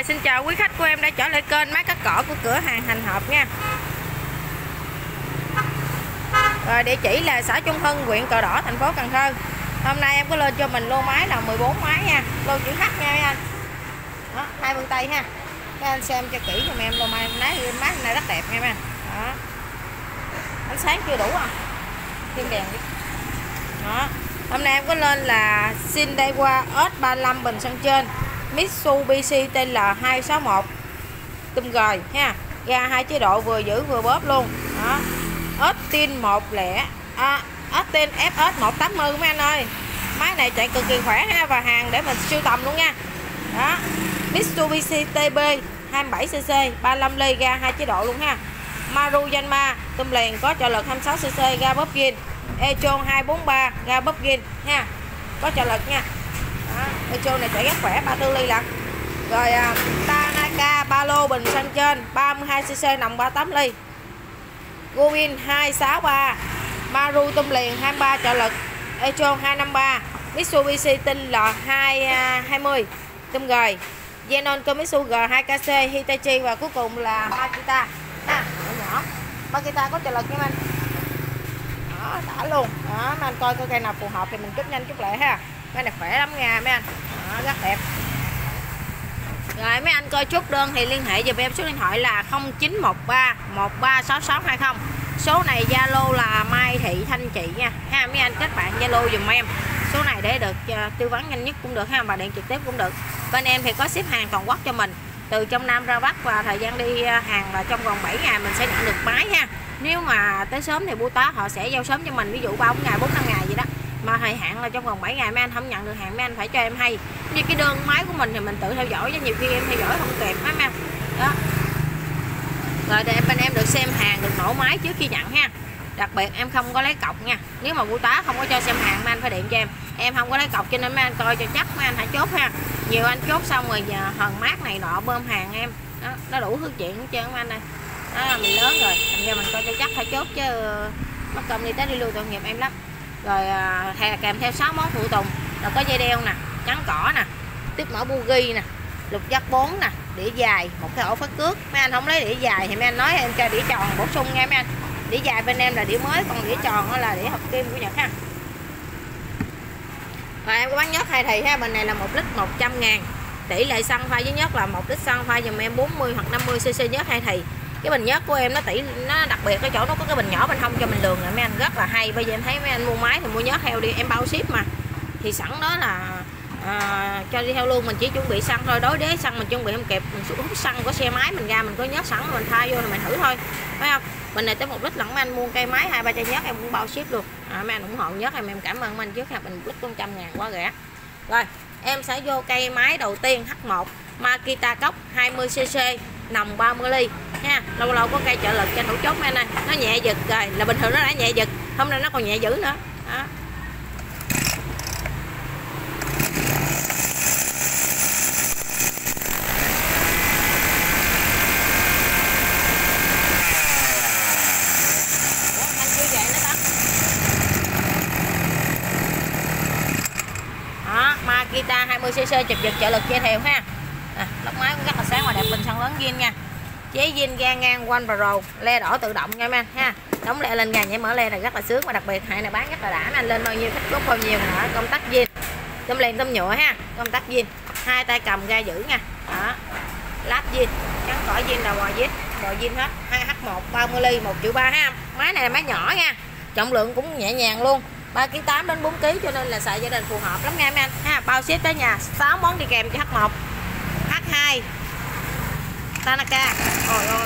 Rồi xin chào quý khách của em đã trở lại kênh máy cắt cỏ của cửa hàng Thành Hợp nha. Rồi địa chỉ là xã Trung Hưng, huyện Cờ Đỏ, thành phố Cần Thơ. Hôm nay em có lên cho mình lô máy là 14 máy nha, lô chữ H nha mấy anh. Đó, hai phương Tây ha. Các anh xem cho kỹ giùm em lô máy này rất đẹp nha mấy anh. Đó. Ánh sáng chưa đủ à? Thêm đèn đi. Đó. Hôm nay em có lên là Shindewa S35 bình xăng trên, Mitsubishi TL261 tum gời ha, ga 2 chế độ vừa giữ vừa bóp luôn. Đó. Austin 10 Austin FS 180 mấy anh ơi. Máy này chạy cực kỳ khỏe ha, và hàng để mình sưu tầm luôn nha. Đó. Mitsubishi TB 27cc 35 ly, ga 2 chế độ luôn ha. Maruyama tum liền có trợ lực 26cc, ga bóp zin. E-tron 243 ga bóp zin ha, có trợ lực nha. E-tron này chạy rất khỏe, 34 ly lận. Rồi Tanaka ba lô bình xăng trên 32cc nòng 38 ly. Guin 263 Maru tum liền 23 trợ lực, E-tron 253, Mitsubishi tinh là 220 tum gời, Zenon Komitsu G2KC Hitachi, và cuối cùng là Makita ha, nhỏ Makita có trợ lực nha anh. Đó, đã luôn. Đó, mấy anh coi cây nào phù hợp thì mình chút nhanh chút lẹ ha. Cái này khỏe lắm nha mấy anh. Đó, rất đẹp. Rồi mấy anh coi chốt đơn thì liên hệ giùm em số điện thoại là 0913 136620. Số này Zalo là Mai Thị Thanh Chị nha. Ha mấy anh, các bạn Zalo giùm em số này để được tư vấn nhanh nhất cũng được ha, và điện trực tiếp cũng được. Bên em thì có ship hàng toàn quốc cho mình, từ trong Nam ra Bắc, và thời gian đi hàng là trong vòng 7 ngày mình sẽ nhận được máy ha. Nếu mà tới sớm thì bưu tá họ sẽ giao sớm cho mình, ví dụ 3-4 ngày 4-5 ngày gì đó. Mà thời hạn là trong vòng 7 ngày mấy anh không nhận được hàng mấy anh phải cho em hay. Như cái đơn máy của mình thì mình tự theo dõi, chứ nhiều khi em theo dõi không kịp mấy anh. Đó. Rồi để bên em được xem hàng, được nổ máy trước khi nhận ha. Đặc biệt em không có lấy cọc nha. Nếu mà bưu tá không có cho xem hàng mấy anh phải điện cho em. Em không có lấy cọc cho nên mấy anh coi cho chắc, mấy anh hãy chốt ha. Nhiều anh chốt xong rồi giờ hờn mát này nọ bơm hàng em. Đó, nó đủ thứ chuyện hết trơn mấy anh ơi. Đó, mình lớn rồi, thành ra mình coi cho chắc phải chốt chứ mất công đi tới đi lưu tội nghiệp em lắm. Rồi kèm theo 6 món phụ tùng là có dây đeo nè, chắn cỏ nè, tiếp mẫu bugi nè, lục giác 4 nè, đĩa dài, một cái ổ phát cước. Mấy anh không lấy đĩa dài thì mấy anh nói em cho đĩa tròn bổ sung nha mấy anh. Đĩa dài bên em là đĩa mới, còn đĩa tròn đó là đĩa hợp kim của Nhật ha. Và em có bán nhớt 2 thì ha, bên này là 1 lít 100.000. Tỷ lệ xăng pha với nhớt là 1 lít xăng pha dùm em 40 hoặc 50cc nhớt 2 thì. Cái bình nhớt của em nó đặc biệt ở chỗ nó có cái bình nhỏ bên hông cho mình lường nè mấy anh, rất là hay. Bây giờ em thấy mấy anh mua máy thì mua nhớt theo đi, em bao ship mà, thì sẵn đó là cho đi theo luôn. Mình chỉ chuẩn bị xăng thôi, đối đế xăng mình chuẩn bị không kịp, mình hút xăng của xe máy mình ra, mình có nhớt sẵn mình thay vô rồi mình thử thôi, phải không? Bình này tới 1 lít lận mấy anh, mua cây máy 2-3 chai nhớt em cũng bao ship luôn. Mấy anh ủng hộ nhớt em cảm ơn mấy anh trước ha. Bình 1 lít 100.000 quá rẻ. Rồi em sẽ vô cây máy đầu tiên H1 Makita cốc 20cc nòng 30 ly nha. Lâu lâu có cây trợ lực cho thủ chốt mấy anh ơi. Nó nhẹ giật rồi, là bình thường nó đã nhẹ giật, hôm nay nó còn nhẹ dữ nữa. Đó. Anh chưa vậy nó tắt. Đó, Makita 20cc chụp giật trợ lực dây thèo ha. Lốc máy cũng rất là sáng và đẹp, bình xăng lớn zin nha. Chế zin ga ngang One Pro, le đỏ tự động nha mấy anh ha. Đóng le lên gà nhảy mở le này rất là sướng, và đặc biệt hãy này bán rất là đã mấy anh, lên bao nhiêu thích cốt bao nhiêu nữa. Công tắc zin, tôm liền tôm nhựa ha, công tắc zin, 2 tay cầm ga giữ nha. Đó, lát zin, chắn cỏ zin, đầu bò zin hết. 2H1 30 ly 1,3 triệu ha. Máy này là máy nhỏ nha, trọng lượng cũng nhẹ nhàng luôn, 3,8 đến 4 kg, cho nên là xài gia đình phù hợp lắm nha mấy anh ha. Bao ship tới nhà, 6 món đi kèm cho H1. H2 Tanaka. Ôi ôi.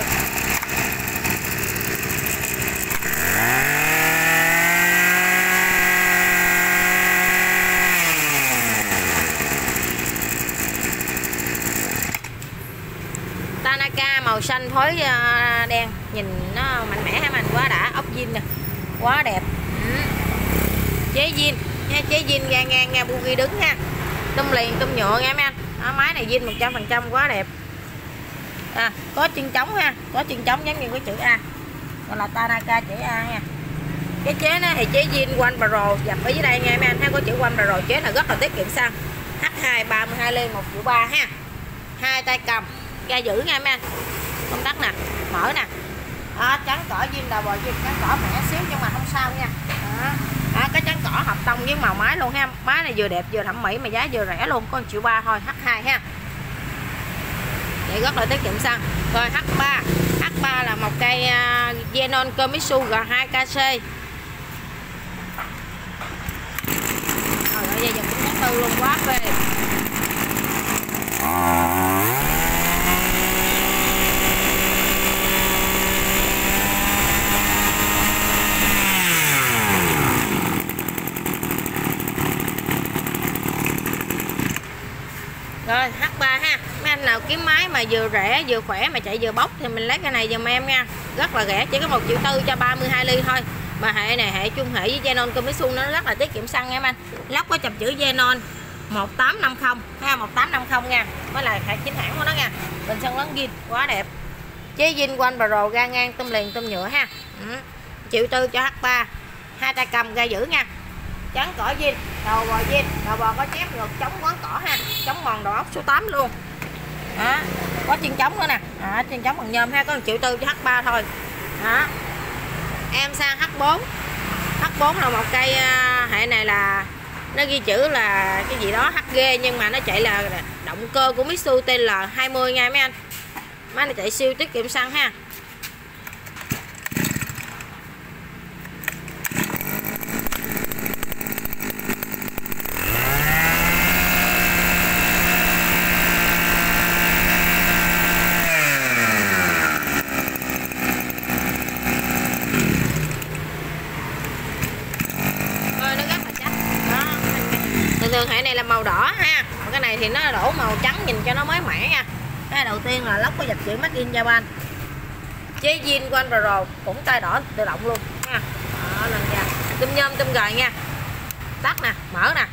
Tanaka màu xanh phối đen, nhìn nó mạnh mẽ ha mình, quá đã. Ốc zin nè, quá đẹp. Chế zin nha, chế zin ga ngang nha, bugi đứng ha. Tôm liền tôm nhựa nha mấy anh. Đó, máy này zin 100% quá đẹp. Có chân trống ha, có chân trống giống như cái chữ A, gọi là Tanaka chữ A nha. Cái chế nó thì chế zin One Pro dập ở dưới đây nha mấy anh, thấy có chữ One Pro, chế là rất là tiết kiệm xăng. H2 32 ly 1,3 triệu ha. 2 tay cầm, ga giữ nha mấy anh. Công tắc nè, mở nè. Đó, trắng cỏ zin đầu bò zin, trắng cỏ mẻ xíu nhưng mà không sao nha. Đó, cái trắng cỏ hợp tông với màu máy luôn ha. Máy này vừa đẹp vừa thẩm mỹ mà giá vừa rẻ luôn, có 1,3 triệu thôi, H2 ha. Vậy rất là tiết kiệm xăng. Rồi H3. H3 là một cây Xenon Komitsu G2KC. Rồi dây dần cũng có tư luôn, quá phê. Rồi H3 ha. Mấy anh nào kiếm máy mà vừa rẻ vừa khỏe mà chạy vừa bốc thì mình lấy cái này giùm em nha. Rất là rẻ, chỉ có 1,4 triệu cho 32 ly thôi. Mà hệ này hệ chung hệ với Xenon Komitsu nó rất là tiết kiệm xăng em anh. Lắp có chập chữ Xenon 1850 ha, 1850 nha. Mới là hệ chính hãng của nó nha. Bình xăng lớn zin quá đẹp. Chế zin quanh Pro ga ngang tôm liền tôm nhựa ha. 1,4 triệu cho H3. 2 tay cầm ga giữ nha. Trắng cỏ zin, đầu bò zin, đầu bò có chép ngược chống quán cỏ ha, chống mòn đầu ốc số 8 luôn. Đó, có chân chống nữa nè. Đó, chân chống bằng nhôm ha, có 1,4 triệu cho H3 thôi. Đó. Em sang H4. H4 là một cây hệ này là nó ghi chữ là cái gì đó HG nhưng mà nó chạy là động cơ của Mitsubishi TL20 nha mấy anh. Máy này chạy siêu tiết kiệm xăng ha. Thường hệ này là màu đỏ ha, còn cái này thì nó đổ màu trắng nhìn cho nó mới mẻ nha. Cái đầu tiên là lốc có dập chữ Made in Japan, chế zin của anh Pro cũng tay đỏ tự động luôn nha. Đó, lên ra tôm nhôm tôm gời nha, tắt nè, mở nè,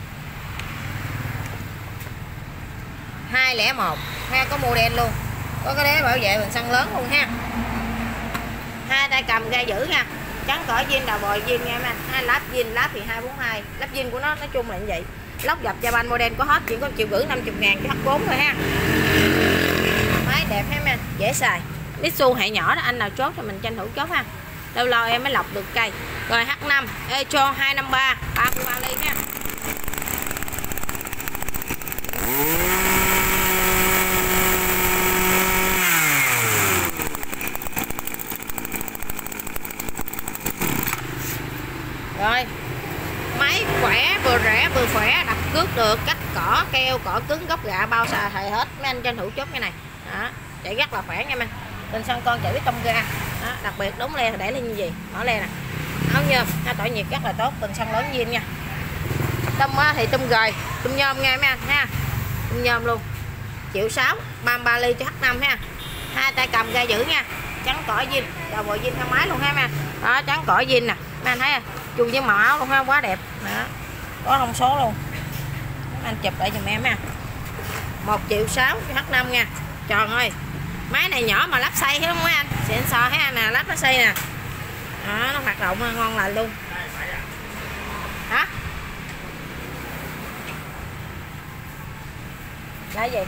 201 ha, có model luôn, có cái đế bảo vệ bằng xăng lớn luôn ha. 2 tay cầm ga giữ nha, trắng cỏ zin đầu bò zin nha em anh. 2 láp zin, láp thì 242, láp zin của nó nói chung là như vậy. Lốc dập Japan model có hết, chỉ có 1,5 triệu 50.000 cho H4 thôi ha. Máy đẹp ha em, dễ xài. Mitsubishi hệ nhỏ đó, anh nào chốt thì mình tranh thủ chốt ha. Lâu lâu em mới lọc được cây. Rồi H5 Echo 253 33 ly ha. Rồi máy khỏe, vừa rẻ vừa khỏe, đập cước được, cắt cỏ, keo, cỏ cứng, gốc gạ, bao xà thầy hết. Mấy anh tranh thủ chốt cái này. Đó, chạy rất là khỏe nha anh. Tình xăng con chạy với tông ga. Đó, đặc biệt đóng le để lên như gì, mở le nè. Áo nhôm, tỏi nhiệt rất là tốt, tình xăng lớn zin nha. Tôm thì tôm gời, tôm nhôm nha mấy anh ha. Tôm nhôm luôn. 1,6 triệu 33 ly cho H5 ha. 2 tay cầm ga giữ nha. Trắng cỏ zin, đầu bò zin theo máy luôn ha mấy anh. Đó, trắng cỏ zin nè. Mấy anh thấy à, chung với màu áo luôn ha, quá đẹp. Đó. Có thông số luôn. Anh chụp lại giùm em ha. 1,6 triệu cho H5 nha. Tròn ơi. Máy này nhỏ mà lắp xay hết không mấy anh? Xịn sò ha anh nè, lắp nó xay nè. Đó, nó hoạt động ngon lành luôn. Hả? Là gì?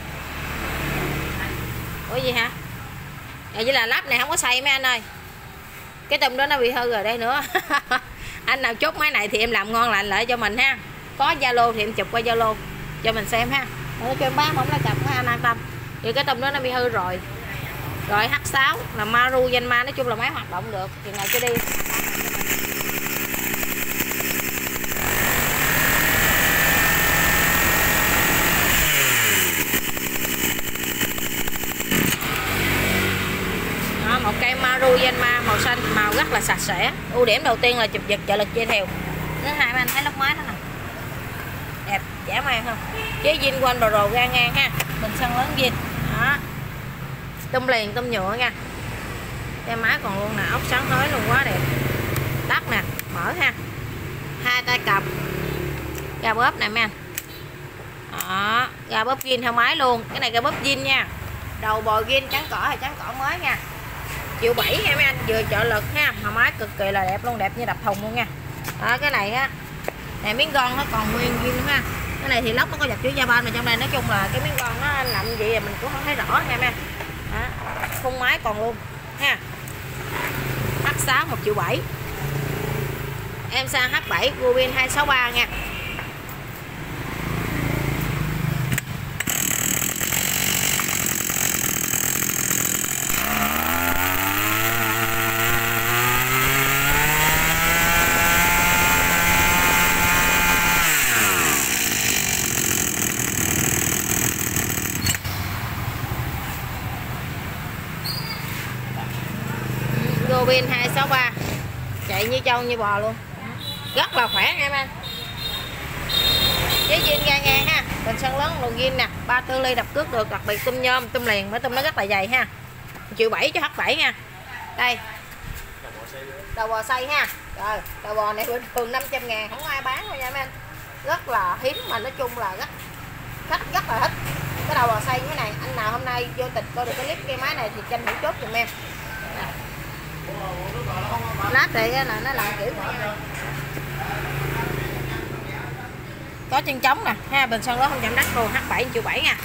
Ủa gì hả? Vậy là lắp này không có xay mấy anh ơi. Cái tùm đó nó bị hư rồi đây nữa. Anh nào chốt máy này thì em làm ngon lành lại cho mình ha. Có Zalo thì em chụp qua Zalo cho mình xem ha. Để cho em bán không là chập của anh an tâm. Thì cái tùm đó nó bị hư rồi. Rồi H6 là Maru Yanma, nói chung là máy hoạt động được. Thì ngày cho đi. Đó, một cây Maru Yanma màu xanh, màu rất là sạch sẽ. Ưu điểm đầu tiên là chụp giật trợ lực dây thèo. Thứ hai anh thấy lốc máy đó nè. Đẹp, dã man không? Chế zin của anh Pro ga ngang ha. Bình xăng lớn zin. Đó. Tôm liền, tôm nhựa nha. Cái máy còn luôn nè, ốc sáng tới luôn, quá đẹp. Tắt nè, mở ha. 2 tay cầm. Ga bóp nè mấy anh. Đó, ga bóp zin theo máy luôn. Cái này ga bóp zin nha. Đầu bò zin trắng cỏ hay trắng cỏ mới nha. 1,7 triệu nha mấy anh, vừa trợ lực ha, mà máy cực kỳ là đẹp luôn, đẹp như đập thùng luôn nha. Đó, cái này á, này miếng gòn nó còn nguyên zin ha. Cái này thì lóc nó có dập chữ Japan mà trong đây nói chung là cái miếng con nó nằm vậy mà mình cũng không thấy rõ nha em. Khung máy còn luôn ha. H6 1.7 triệu. Em sang H7 Rubin 263 nha. Rubin 263 chạy như trâu như bò luôn, rất là khỏe nha em anh. Chế zin ga ngang ha, bình sân lớn lùn zin nè, 34 ly đập cước được, đặc biệt tôm nhôm tôm liền, mới tôm nó rất là dày ha. 1.7 triệu cho H7 nha. Đây đầu bò xay ha. Rồi đầu bò này bình thường 500.000 không có ai bán đâu nha em anh, rất là hiếm mà nói chung là khách rất là thích cái đầu bò xay như thế này. Anh nào hôm nay vô tình coi được cái clip cái máy này thì tranh thủ chốt giùm em. Lát thì là nó làm kiểu này. Có chân trống nè ha, bình sơn lớn không chạm đất luôn, H7 1.7 triệu nha.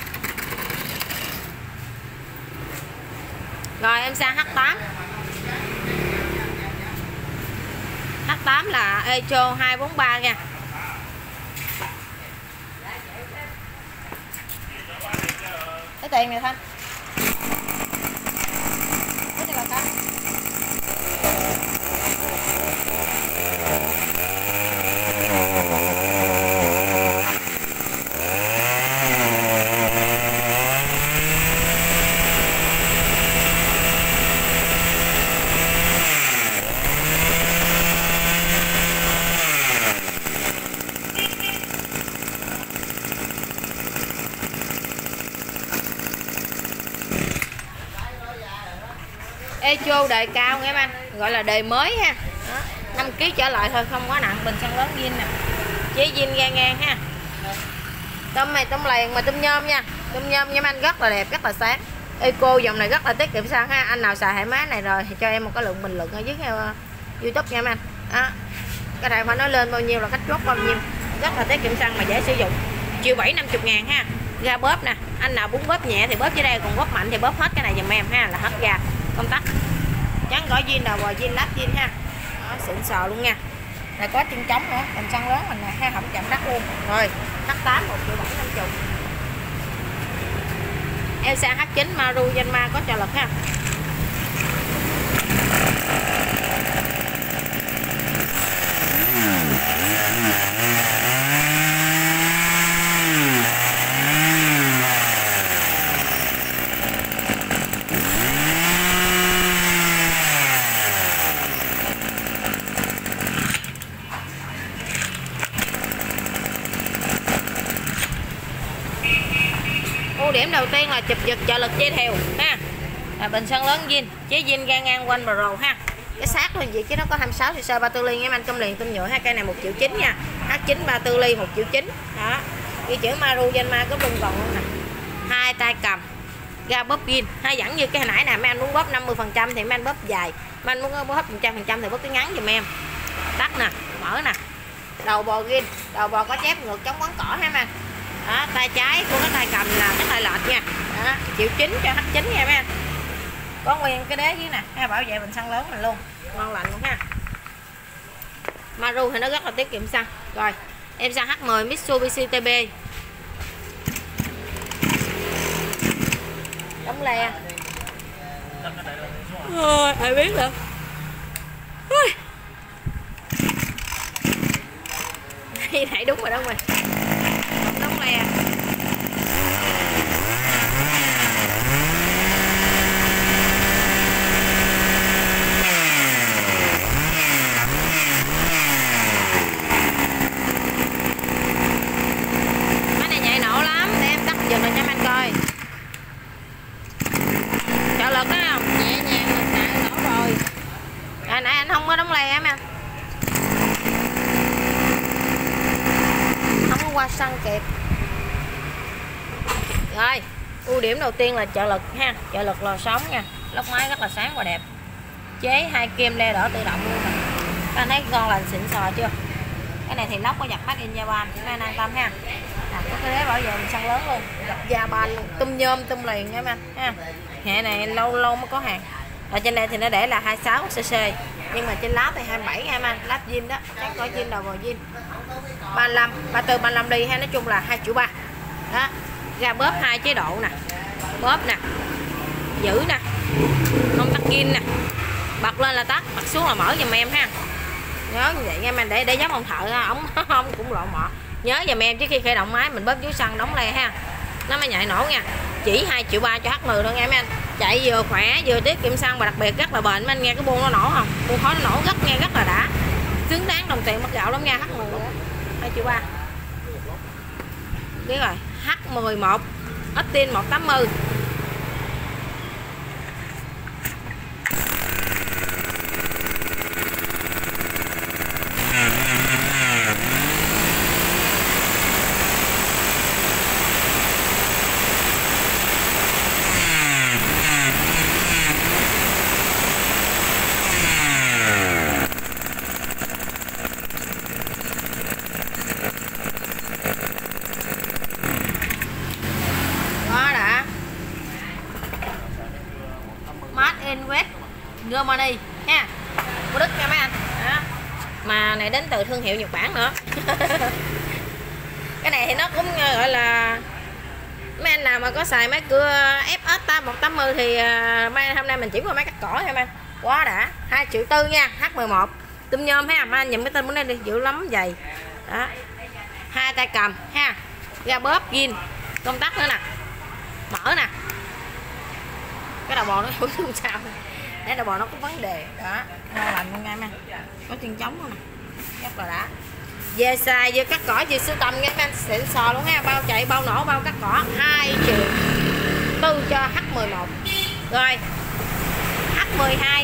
Rồi em sang H8. H8 là Echo 243 nha. Cái tiền này Thanh. Cái này là Thanh. Echo đời cao nghe em anh, gọi là đời mới ha. 5 kg trở lại thôi, không quá nặng, bình xăng lớn zin nè, chế zin ga ngang ha. Tôm này tôm liền mà tôm nhôm nha, tôm nhôm nha anh, rất là đẹp, rất là sáng. Eco dòng này rất là tiết kiệm xăng ha. Anh nào xài hệ máy này rồi thì cho em một cái lượng bình luận ở dưới YouTube nha em anh. Cái này phải nói lên bao nhiêu là khách chốt bao nhiêu, rất là tiết kiệm xăng mà dễ sử dụng. 1.7 triệu 50.000 ha. Ga bóp nè, anh nào muốn bóp nhẹ thì bóp dưới đây, còn bóp mạnh thì bóp hết cái này giùm em ha, là hết ga. Công tắc trắng gỏi zin, đầu bò zin, lát zin ha. Đó, xịn sò luôn nha. Này có chân trống nữa, tầm xăng lớn mình nè ha, không chạm đất luôn. Rồi H8 1.7 triệu 50. Em sang H9 Maru Yanma có trợ lực ha. Ưu điểm đầu tiên là chụp giật trợ lực dây thèo ha. Bình xăng lớn zin, chế zin ga ngang quanh Pro ha. Cái xác thôi vậy chứ nó có 26 cc 34 ly nha anh, tôm liền tôm nhựa ha. Cây này 1.9 triệu nha. H9 34 ly 1.9 triệu. Đó. Ghi chữ Maru Yanma có lưng còn luôn nè. Hai tay cầm. Ga bóp zin, hay dẫn như cái hồi nãy nè, mấy anh muốn bóp 50% thì mấy anh bóp dài, mấy anh muốn bóp 100% thì bóp cái ngắn giùm em. Tắt nè, mở nè. Đầu bò zin, đầu bò có chép ngược chống quấn cỏ ha anh. Đó, tay trái của cái tay cầm là cái tay lệch nha. Đó, 1.9 triệu cho H9 nha em. Có nguyên cái đế dưới nè ha, bảo vệ bình xăng lớn mình luôn, ngon lành luôn ha. Maru thì nó rất là tiết kiệm xăng. Rồi em sang H10 Mitsubishi TB. Đóng le. Ôi, ai biết được. Đây này đúng rồi đó mình. Đóng le. Máy này chạy nổ lắm, để em tắt dừng lại cho anh coi. Trợ lực đó không? Nhẹ nhàng lực nặng nổ rồi. Nãy anh không có đóng le em. Không có qua xăng kịp. Rồi, ưu điểm đầu tiên là trợ lực ha, trợ lực lò xóm nha, lốc máy rất là sáng và đẹp, chế 2 kim le đỏ tự động luôn nè. Các anh thấy ngon lành xịn sò chưa? Cái này thì lốc có dập mắt in Japan, chúng ta an tâm ha. có cái đế bảo vệ mình săn lớn luôn, gặp da banh tum nhôm tum liền nha anh ha. Hệ này lâu lâu mới có hàng. Ở trên đây thì nó để là 26 cc, nhưng mà trên láp thì 27 nha anh, láp zin đó, trắng cỏ zin đầu vào zin. 35, 34, 35 đi ha, nói chung là 2,3 triệu. Đó, ra bóp 2 chế độ nè, bóp nè, giữ nè, không tắt zin nè, bật lên là tắt, bật xuống là mở giùm em ha. Nhớ như vậy nha em, để giống ông thợ ông cũng lộ mọ. Nhớ giùm em trước khi khởi động máy mình bóp vú xăng đóng le ha, nó mới nhảy nổ nha. Chỉ 2,3 triệu cho H10 thôi nha em anh. Chạy vừa khỏe vừa tiết kiệm xăng và đặc biệt rất là bền. Anh nghe cái buông nó nổ không? Buông khói nó nổ nghe rất là đã. Xứng đáng đồng tiền mất gạo lắm nha. H10 2,3 triệu. Biết rồi. H11 Optin 180. Germany ha, của Đức nha mấy anh. Đó. Mà này đến từ thương hiệu Nhật Bản nữa. Cái này thì nó cũng gọi là mấy anh nào mà có xài máy cưa FS 180 thì hôm nay mình chỉ qua máy cắt cỏ thôi em. Quá đã. 2,4 triệu nha, H11 tum nhôm ha, mấy anh nhìn cái tên bữa nay đi, dữ lắm dày. Đó. 2 tay cầm ha, ra bóp zin, công tắc nữa nè, mở nè. Cái đầu bò nó không sao, để đầu bò nó có vấn đề đó, ngon lành luôn nha em, có chân trống luôn nè, rất là đã. Về xài vừa cắt cỏ vừa sưu tầm nha em, xịn sò luôn ha, bao chạy bao nổ bao cắt cỏ. 2,4 triệu cho H11. Rồi H12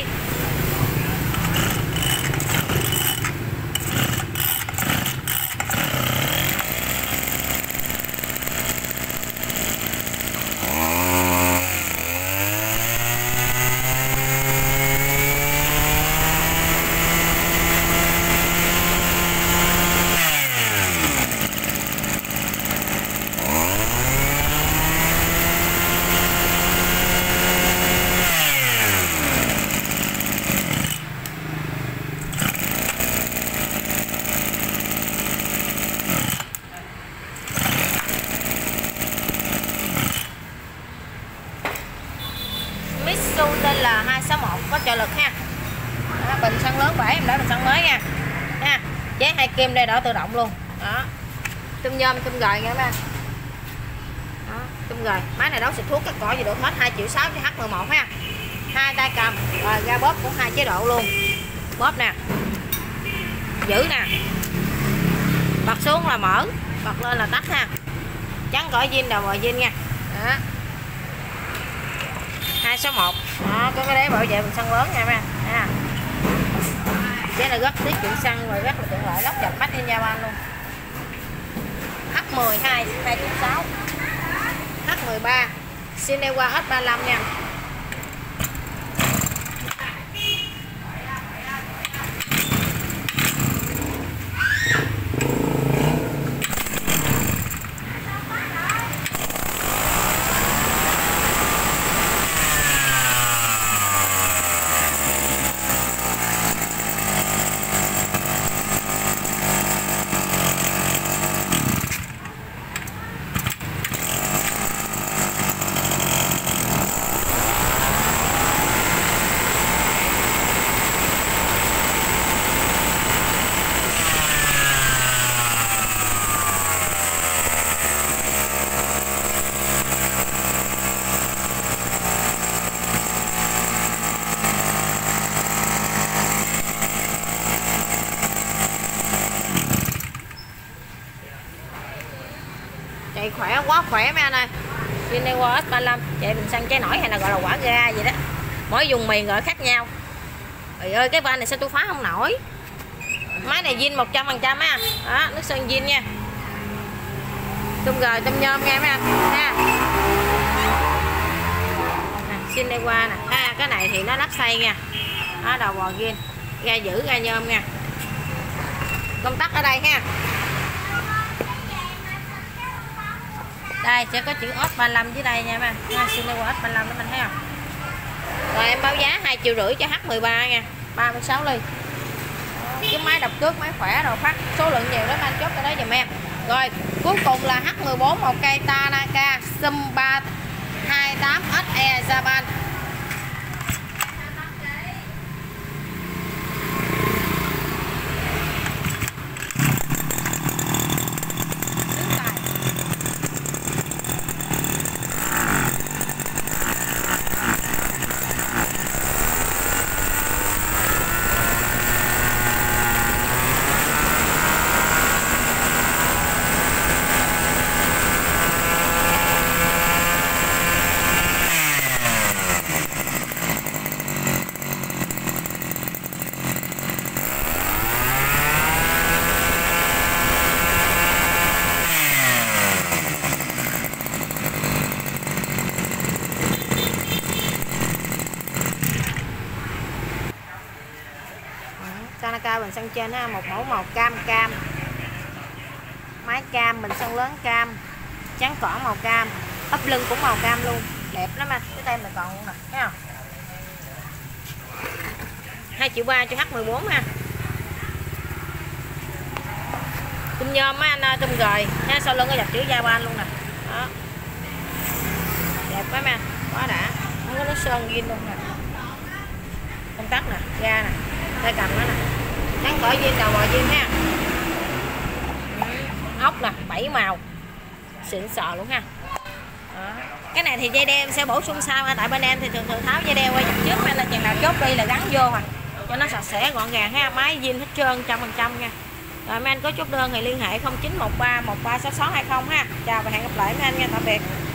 tên là 261 có trợ lực ha. Đó, bình xăng lớn 7 em đã bình xăng mới nha ha, chế 2 kim đây đỡ tự động luôn. Đó, tum nhôm tum gời nha mấy. Đó, tum gời. Máy này đấu xịt thuốc cắt cỏ gì được hết. 2,6 triệu cho H11 ha. 2 tay cầm rồi, ra bóp cũng 2 chế độ luôn. Bóp nè, giữ nè, bật xuống là mở, bật lên là tắt ha. Trắng cỏ zin đầu bò zin nha. Đó, 261. Đó, có cái đế bảo vệ mình xăng lớn nha mấy anh. Chế là rất tiết kiệm xăng và rất là tiện lợi, lắp dập mắt in Japan luôn. H12 2,6 triệu. H13 Cinewa S35 nha. Chạy khỏe, quá khỏe mấy anh ơi. Cinewa S35 chạy bình xăng cháy nổi hay là gọi là quả ga vậy đó, mỗi vùng miền gọi khác nhau. Trời ơi cái van này sao tôi phá không nổi. Máy này zin 100% á. Đó, nước sơn zin nha, tum gời tum nhôm nha mấy anh ha. Cinewa nè ha, cái này thì nó lắp xay nha. Đó, đầu bò zin, ga giữ ga nhôm nha, công tắc ở đây ha. Đây sẽ có chữ S35 dưới đây nha mấy anh. Sinewa S35 đó mình thấy không? Rồi em báo giá 2,5 triệu cho H13 nha, 36 ly. Cái máy đập cước, máy khỏe rồi, phát số lượng nhiều lắm anh, chốt cái đó giùm em. Rồi cuối cùng là H14 một cây Tanaka Sum 328 SE Japan. Tanaka bình xăng trên ha, một mẫu màu cam cam, máy cam, bình xăng lớn cam, trắng cỏ màu cam, ấp lưng cũng màu cam luôn, đẹp lắm anh. Cái tay mình còn luôn nè, thấy không? 2,3 triệu cho H14 ha. Tum nhôm á anh ơi, tum gời ha, sau lưng có dập chữ Japan luôn nè. Đó. Đẹp quá mà, quá đã. Không có nước sơn zin luôn nè. Công tắc nè, ga nè, tay cầm đó nè. Trắng cỏ zin, đầu bò zin ha. Ốc nè, 7 màu. Xịn sò luôn ha. Đó. Cái này thì dây đeo em sẽ bổ sung sau, tại bên em thì thường tháo dây đeo qua dập trước, nên là chừng nào chốt đi là gắn vô à, cho nó sạch sẽ gọn gàng ha. Máy zin hết trơn 100% nha. Rồi mấy anh có chốt đơn thì liên hệ 0913 136620 ha. Chào và hẹn gặp lại mấy anh nha, tạm biệt.